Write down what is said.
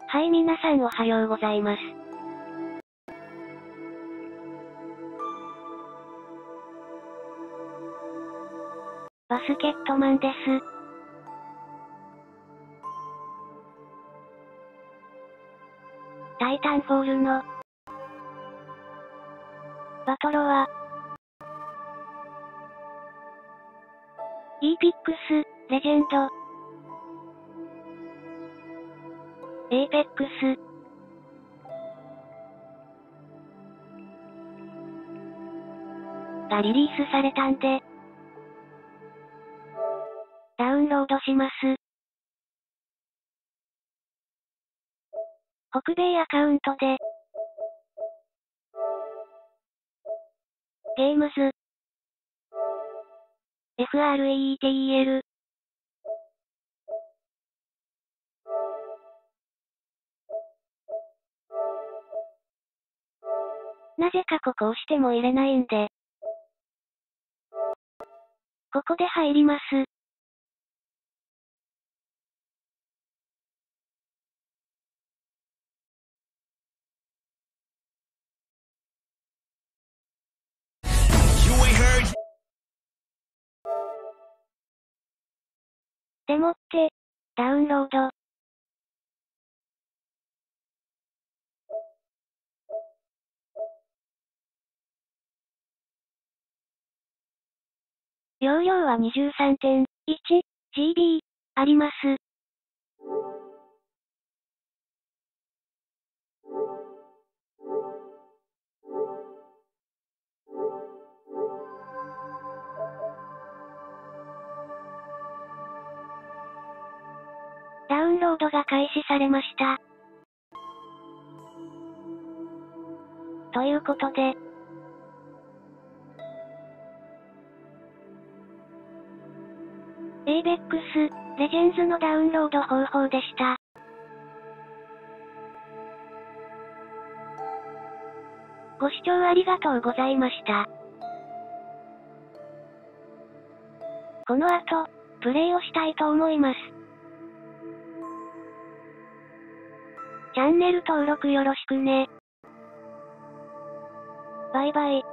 はい、皆さんおはようございます。バスケットマンです。タイタンフォールのバトロワEPIX、レジェンド、エイペックス、がリリースされたんで、ダウンロードします。北米アカウントで、ゲームズ、FRETEL、なぜかここ押しても入れないんで、ここで入ります。でもって、ダウンロード。容量は 23.1GB あります。ダウンロードが開始されました。ということで、ABEX、レジェンズのダウンロード方法でした。ご視聴ありがとうございました。この後、プレイをしたいと思います。チャンネル登録よろしくね。バイバイ。